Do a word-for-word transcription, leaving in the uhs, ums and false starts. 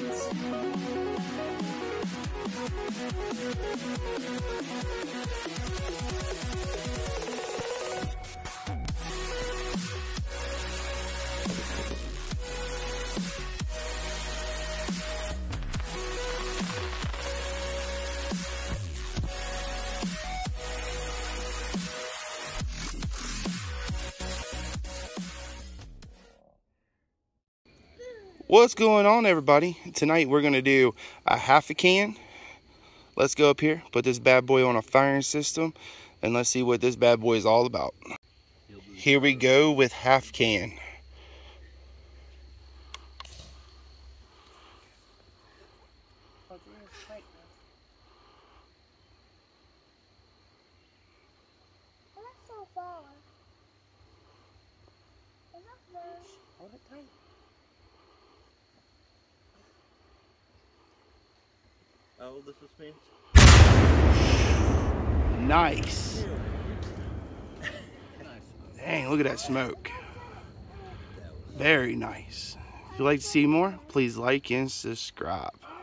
What's going on, everybody? Tonight we're gonna do a half a can. Let's go up here, put this bad boy on a firing system, and let's see what this bad boy is all about. Here we go with half can. Hold it tight. Oh, the suspense. Nice. Dang, look at that smoke. Very nice. If you'd like to see more, please like and subscribe.